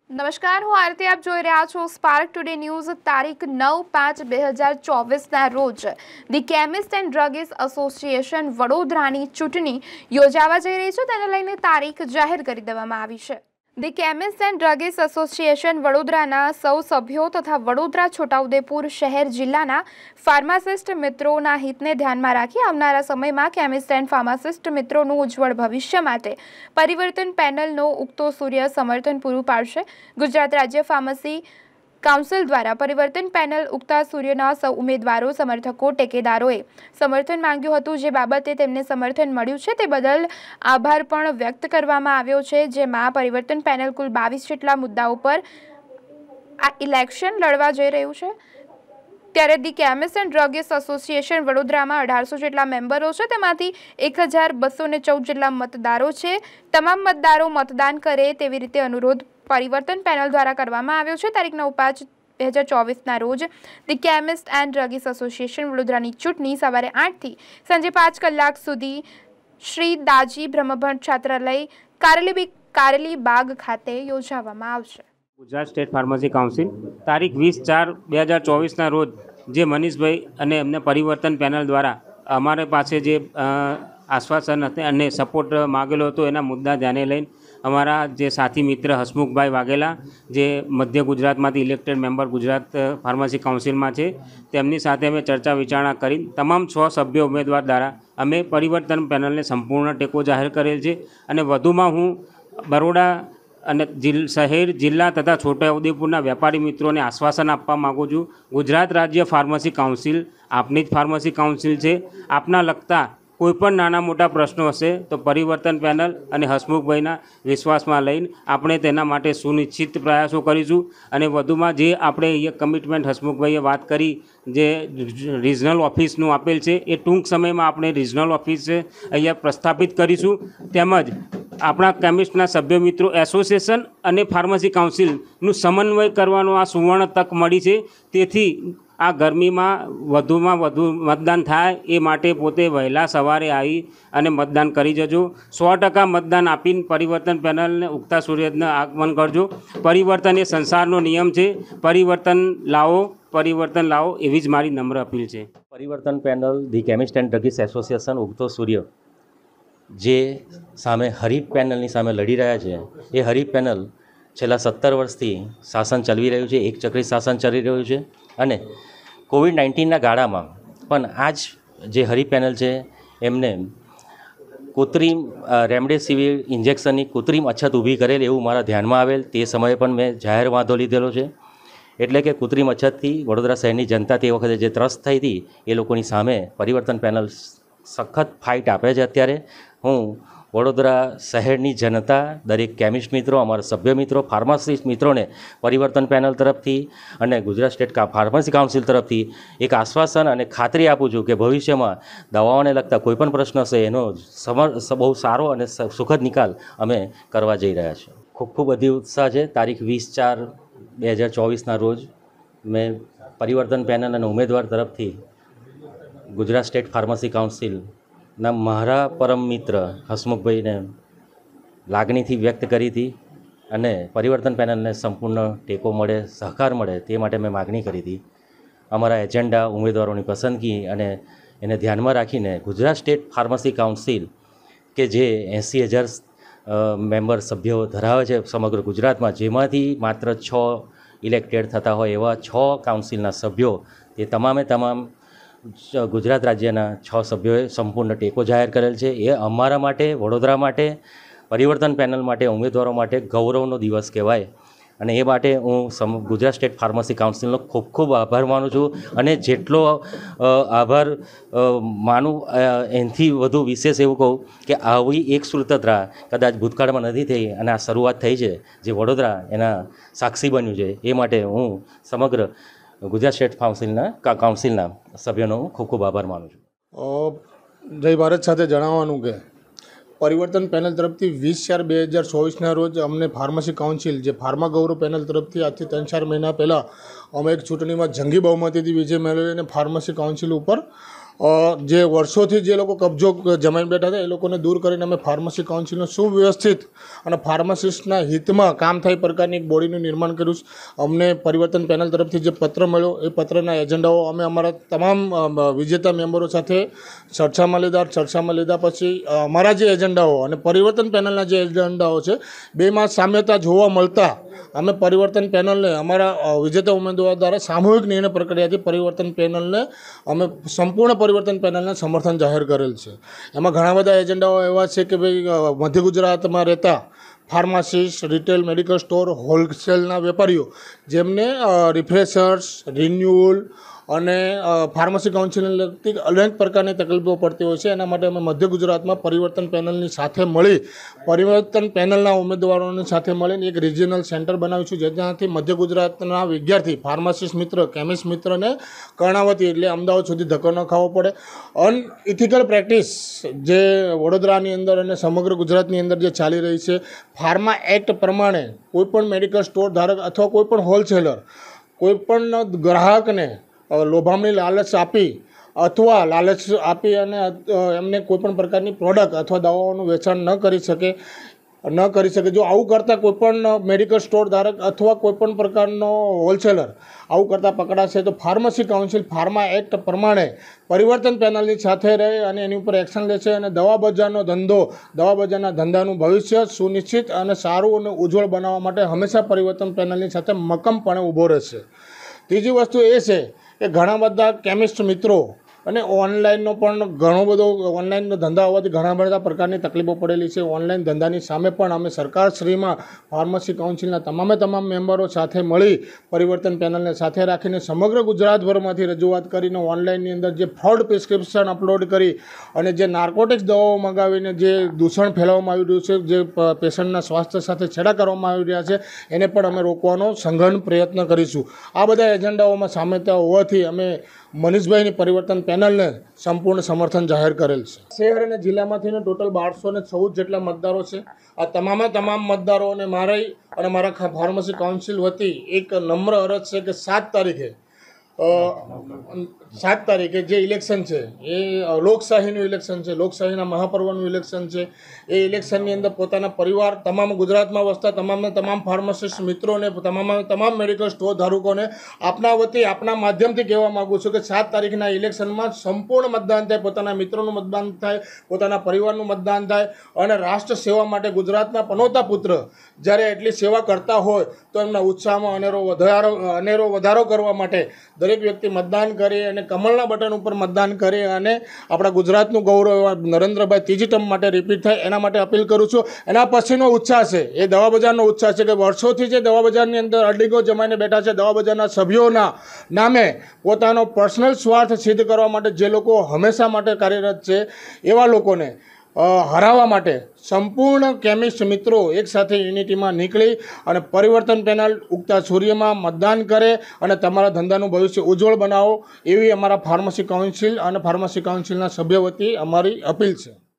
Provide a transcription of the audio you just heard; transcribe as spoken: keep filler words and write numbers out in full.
નમસ્કાર, હું આરતી. આપ જોઈ રહ્યા છો સ્પાર્ક ટુડે ન્યૂઝ. તારીખ નવ પાંચ બે હજાર ચોવીસના રોજ the chemist and druggist association વડોદરાની ચૂંટણી યોજાવા જઈ રહી છે. તેને લઈને તારીખ જાહેર કરી દેવામાં આવી છે. The chemist and druggist association વડોદરાના સૌ સભ્યો તથા વડોદરા છોટાઉદેપુર શહેર જિલ્લાના ફાર્માસિસ્ટ મિત્રોના હિતને ધ્યાનમાં રાખી આવનારા સમયમાં કેમિસ્ટ એન્ડ ફાર્માસિસ્ટ મિત્રોનું ઉજ્જવળ ભવિષ્ય માટે પરિવર્તન પેનલનો ઉગતો સૂર્ય સમર્થન પૂરું પાડશે. ગુજરાત રાજ્ય ફાર્મસી કાઉન્સિલ દ્વારા પરિવર્તન પેનલ ઉગતા સૂર્યના સૌ ઉમેદવારો, સમર્થકો, ટેકેદારોએ સમર્થન માંગ્યું હતું, જે બાબતે તેમને સમર્થન મળ્યું છે તે બદલ આભાર પણ વ્યક્ત કરવામાં આવ્યો છે. જેમાં પરિવર્તન પેનલ કુલ બાવીસ જેટલા મુદ્દાઓ પર આ ઇલેક્શન લડવા જઈ રહ્યું છે. ત્યારે the chemist and druggist association વડોદરામાં અઢારસો જેટલા મેમ્બરો છે, તેમાંથી એક હજાર બસો ને ચૌદ જેટલા મતદારો છે. તમામ મતદારો મતદાન કરે તેવી રીતે અનુરોધ પરિવર્તન પેનલ દ્વારા કરવામાં આવ્યો છે. તારીખ નવ પાંચ બે હજાર ચોવીસના રોજ the chemist and druggist association વડોદરાની ચૂંટણી સવારે આઠથી સાંજે પાંચ કલાક સુધી શ્રી દાજી બ્રહ્મભટ્ટ છાત્રાલય કારેલી કારેલી બાગ ખાતે યોજવામાં આવશે. ગુજરાત સ્ટેટ ફાર્મસી કાઉન્સિલ તારીખ વીસ ચાર બે હજાર ચોવીસના રોજ જે મનીષભાઈ અને એમને પરિવર્તન પેનલ દ્વારા અમારે પાસે જે આશ્વાસન અને સપોર્ટ માગેલો હતો એના મુદ્દા ધ્યાને લઈને અમારા જે સાથી મિત્ર હસમુખભાઈ વાઘેલા, જે મધ્ય ગુજરાતમાંથી ઇલેક્ટેડ મેમ્બર ગુજરાત ફાર્મસી કાઉન્સિલમાં છે, તેમની સાથે અમે ચર્ચા વિચારણા કરી તમામ છ સભ્ય ઉમેદવાર દ્વારા અમે પરિવર્તન પેનલને સંપૂર્ણ ટેકો જાહેર કરેલ છે. અને વધુમાં હું બરોડા અને જિલ્લા શહેર જિલ્લા તથા છોટાઉદેપુરના વેપારી મિત્રોને આશ્વાસન આપવા માગું છું. ગુજરાત રાજ્ય ફાર્મસી કાઉન્સિલ આપની જ ફાર્મસી કાઉન્સિલ છે. આપના લગતા કોઈપણ નાના મોટા પ્રશ્નો હશે તો પરિવર્તન પેનલ અને હસમુખભાઈના વિશ્વાસમાં લઈને આપણે તેના માટે સુનિશ્ચિત પ્રયાસો કરીશું. અને વધુમાં જે આપણે અહીંયા કમિટમેન્ટ હસમુખભાઈએ વાત કરી, જે રિજનલ ઓફિસનું આપેલ છે, એ ટૂંક સમયમાં આપણે રિજનલ ઓફિસ અહીંયા પ્રસ્થાપિત કરીશું. તેમજ આપણા કેમિસ્ટના સભ્ય મિત્રો એસોસિએશન અને ફાર્મસી કાઉન્સિલનું સમન્વય કરવાનો આ સુવર્ણ તક મળી છે. તેથી આ ગરમીમાં વધુમાં વધુ મતદાન થાય એ માટે પોતે વહેલા સવારે આવી અને મતદાન કરી જજો. સો ટકા મતદાન આપીને પરિવર્તન પેનલને ઉગતા સૂર્યને આગમન કરજો. પરિવર્તન એ સંસારનો નિયમ છે. પરિવર્તન લાવો, પરિવર્તન લાવો એવી જ મારી નમ્ર અપીલ છે. પરિવર્તન panel the chemist and druggist association ઉગતો સૂર્ય જે સામે હરીફ પેનલની સામે લડી રહ્યા છે, એ હરીફ પેનલ છેલ્લા સત્તર વર્ષથી શાસન ચલાવી રહ્યું છે, એક ચક્રી શાસન ચાલી રહ્યું છે. અને કોવિડ નાઇન્ટીનના ગાળામાં પણ આ જ જે હરીફ પેનલ છે એમને કૃત્રિમ રેમડેસિવિર ઇન્જેક્શનની કૃત્રિમ અછત ઊભી કરેલ એવું મારા ધ્યાનમાં આવેલ. તે સમયે પણ મેં જાહેર વાંધો લીધેલો છે. એટલે કે કૃત્રિમ અછતથી વડોદરા શહેરની જનતા તે વખતે જે ત્રસ્ત થઈ હતી એ લોકોની સામે પરિવર્તન પેનલ સખત ફાઇટ આપે છે. અત્યારે હું વડોદરા શહેરની જનતા, દરેક કેમિસ્ટ મિત્રો, અમારા સભ્ય મિત્રો, ફાર્માસિસ્ટ મિત્રોને પરિવર્તન પેનલ તરફથી અને ગુજરાત સ્ટેટ ફાર્મસી કાઉન્સિલ તરફથી એક આશ્વાસન અને ખાતરી આપું છું કે ભવિષ્યમાં દવાઓને લગતા કોઈપણ પ્રશ્ન હશે એનો સમર બહુ સારો અને સુખદ નિકાલ અમે કરવા જઈ રહ્યા છીએ. ખૂબ ખૂબ અધિ ઉત્સાહ છે. તારીખ વીસ ચાર બે હજાર ચોવીસના રોજ મેં પરિવર્તન પેનલ અને ઉમેદવાર તરફથી ગુજરાત સ્ટેટ ફાર્મસી કાઉન્સિલ ના મારા પરમ મિત્ર હસમુખભાઈને લાગણીથી વ્યક્ત કરી હતી અને પરિવર્તન પેનલને સંપૂર્ણ ટેકો મળે, સહકાર મળે તે માટે મેં માગણી કરી હતી. અમારા એજન્ડા, ઉમેદવારોની પસંદગી અને એને ધ્યાનમાં રાખીને ગુજરાત સ્ટેટ ફાર્મસી કાઉન્સિલ કે જે એંસી હજાર મેમ્બર સભ્યો ધરાવે છે સમગ્ર ગુજરાતમાં, જેમાંથી માત્ર છ ઇલેક્ટેડ થતા હોય એવા છ કાઉન્સિલના સભ્યો, તે તમામે તમામ ગુજરાત રાજ્યના છ સભ્યોએ સંપૂર્ણ ટેકો જાહેર કરેલ છે. એ અમારા માટે, વડોદરા માટે, પરિવર્તન પેનલ માટે, ઉમેદવારો માટે ગૌરવનો દિવસ કહેવાય. અને એ માટે હું સમ ગુજરાત સ્ટેટ ફાર્મસી કાઉન્સિલનો ખૂબ ખૂબ આભાર માનું છું. અને જેટલો આભાર માનું એનાથી વધુ વિશેષ એવું કહું કે આવી એક સુરતરા કદાચ ભૂતકાળમાં નથી થઈ અને આ શરૂઆત થઈ છે, જે વડોદરા એના સાક્ષી બન્યું છે. એ માટે હું સમગ્ર ગુજરાત સ્ટેટ કાઉન્સિલના કાઉન્સિલના સભ્યોનો ખૂબ ખૂબ આભાર માનું છું. જય ભારત સાથે જણાવવાનું કે પરિવર્તન પેનલ તરફથી વીસ ચાર બે હજાર ચોવીસના રોજ અમને ફાર્મસી કાઉન્સિલ, જે ફાર્મા ગૌરવ પેનલ તરફથી આજથી ત્રણ ચાર મહિના પહેલાં અમે એક ચૂંટણીમાં જંગી બહુમતીથી વિજય મેળવીને ફાર્મસી કાઉન્સિલ ઉપર જે વર્ષોથી જે લોકો કબજો જમાઈને બેઠા હતા એ લોકોને દૂર કરીને અમે ફાર્મસી કાઉન્સિલનો સુવ્યવસ્થિત અને ફાર્માસિસ્ટના હિતમાં કામ થાય પ્રકારની એક બોડીનું નિર્માણ કર્યું છે. અમને પરિવર્તન પેનલ તરફથી જે પત્ર મળ્યો એ પત્રના એજન્ડાઓ અમે અમારા તમામ વિજેતા મેમ્બરો સાથે ચર્ચામાં લીધા. ચર્ચામાં લીધા પછી અમારા જે એજન્ડાઓ અને પરિવર્તન પેનલના જે એજન્ડાઓ છે બેમાં સામ્યતા જોવા મળતા અમે પરિવર્તન પેનલને અમારા વિજેતા ઉમેદવાર દ્વારા સામૂહિક નિર્ણય પ્રક્રિયાથી પરિવર્તન પેનલને અમે સંપૂર્ણ પરિવર્તન પેનલને સમર્થન જાહેર કરેલ છે. એમાં ઘણા બધા એજન્ડાઓ એવા છે કે ભાઈ મધ્ય ગુજરાતમાં રહેતા ફાર્માસિસ્ટ, રિટેલ મેડિકલ સ્ટોર, હોલસેલના વેપારીઓ જેમને રિફ્રેશર્સ, રિન્યુઅલ અને ફાર્મસી કાઉન્સિલને લગતી અનેક પ્રકારની તકલીફો પડતી હોય છે. એના માટે અમે મધ્ય ગુજરાતમાં પરિવર્તન પેનલની સાથે મળી પરિવર્તન પેનલના ઉમેદવારોની સાથે મળીને એક રિજિયનલ સેન્ટર બનાવીશું, જેનાથી મધ્ય ગુજરાતના વિદ્યાર્થી ફાર્માસિસ્ટ મિત્ર, કેમિસ્ટ મિત્રને કર્ણાવતી એટલે અમદાવાદ સુધી ધક્કો ન ખાવો પડે. અનઇથિકલ પ્રેક્ટિસ જે વડોદરાની અંદર અને સમગ્ર ગુજરાતની અંદર જે ચાલી રહી છે, ફાર્મા એક્ટ પ્રમાણે કોઈપણ મેડિકલ સ્ટોર ધારક અથવા કોઈપણ હોલસેલર કોઈપણ ગ્રાહકને લોભામણી લાલચ આપી અથવા લાલચ આપી અને એમને કોઈપણ પ્રકારની પ્રોડક્ટ અથવા દવાઓનું વેચાણ ન કરી શકે ન કરી શકે જો આવું કરતાં કોઈપણ મેડિકલ સ્ટોર ધારક અથવા કોઈપણ પ્રકારનો હોલસેલર આવું કરતાં પકડાશે તો ફાર્મસી કાઉન્સિલ ફાર્મા એક્ટ પ્રમાણે પરિવર્તન પેનલની સાથે રહે અને એની ઉપર એક્શન લેશે અને દવા બજારનો ધંધો દવા બજારના ધંધાનું ભવિષ્ય સુનિશ્ચિત અને સારું અને ઉજ્જવળ બનાવવા માટે હંમેશા પરિવર્તન પેનલની સાથે મક્કમપણે ઊભો રહેશે. ત્રીજી વસ્તુ એ છે કે ઘણા બધા કેમિસ્ટ મિત્રો અને ઓનલાઈનનો પણ ઘણો બધો ઓનલાઈનનો ધંધા હોવાથી ઘણા બધા પ્રકારની તકલીફો પડેલી છે. ઓનલાઈન ધંધાની સામે પણ અમે સરકારશ્રીમાં ફાર્મસી કાઉન્સિલના તમામે તમામ મેમ્બરો સાથે મળી પરિવર્તન પેનલને સાથે રાખીને સમગ્ર ગુજરાતભરમાંથી રજૂઆત કરીને ઓનલાઈનની અંદર જે ફ્રોડ પ્રિસ્ક્રિપ્શન અપલોડ કરી અને જે નાર્કોટિક્સ દવાઓ મંગાવીને જે દૂષણ ફેલાવવામાં આવી રહ્યું છે, જે પેશન્ટના સ્વાસ્થ્ય સાથે છેડા કરવામાં આવી રહ્યા છે, એને પણ અમે રોકવાનો સઘન પ્રયત્ન કરીશું. આ બધા એજન્ડાઓમાં સામ્યતા હોવાથી અમે મનીષભાઈની પરિવર્તન પેનલને સંપૂર્ણ સમર્થન જાહેર કરેલ છે. શહેર અને જિલ્લામાંથી ટોટલ બારસો ને ચૌદ જેટલા મતદારો છે. આ તમામે તમામ મતદારોને મારી અને મારા ફાર્મસી કાઉન્સિલ વતી એક નમ્ર અરજ છે કે સાત તારીખે સાત તારીખે જે ઇલેક્શન છે એ લોકશાહીનું ઇલેક્શન છે, લોકશાહીના મહાપર્વનું ઇલેક્શન છે. એ ઇલેક્શનની અંદર પોતાના પરિવાર, તમામ ગુજરાતમાં વસતા તમામ તમામ ફાર્માસિસ્ટ મિત્રોને, તમામ તમામ મેડિકલ સ્ટોર ધારકોને આપના વતી આપના માધ્યમથી કહેવા માગું છું કે સાત તારીખના ઇલેક્શનમાં સંપૂર્ણ મતદાન થાય, પોતાના મિત્રોનું મતદાન થાય, પોતાના પરિવારનું મતદાન થાય અને રાષ્ટ્ર સેવા માટે ગુજરાતના પનોતા પુત્ર જ્યારે એટલી સેવા કરતા હોય તો એમના ઉત્સાહમાં અનેરો વધારો અનેરો વધારો કરવા માટે દરેક વ્યક્તિ મતદાન કરે અને કમળના બટન ઉપર મતદાન કરે અને આપણા ગુજરાતનું ગૌરવ એવા નરેન્દ્રભાઈ ત્રીજી ટર્મ માટે રિપીટ થાય એના માટે અપીલ કરું છું. એના પછીનો ઉત્સાહ છે એ દવા બજારનો ઉત્સાહ છે કે વર્ષોથી જે દવા બજારની અંદર અડીગો જમાઈને બેઠા છે, દવા બજારના સભ્યોના નામે પોતાનો પર્સનલ સ્વાર્થ સિદ્ધ કરવા માટે જે લોકો હંમેશા માટે કાર્યરત છે એવા લોકોને હરાવવા માટે સંપૂર્ણ કેમિસ્ટ મિત્રો એકસાથે યુનિટીમાં નીકળી અને પરિવર્તન પેનલ ઉગતા સૂર્યમાં મતદાન કરે અને તમારા ધંધાનું ભવિષ્ય ઉજ્જવળ બનાવો એવી અમારા ફાર્મસી કાઉન્સિલ અને ફાર્મસી કાઉન્સિલના સભ્ય વતી અમારી અપીલ છે.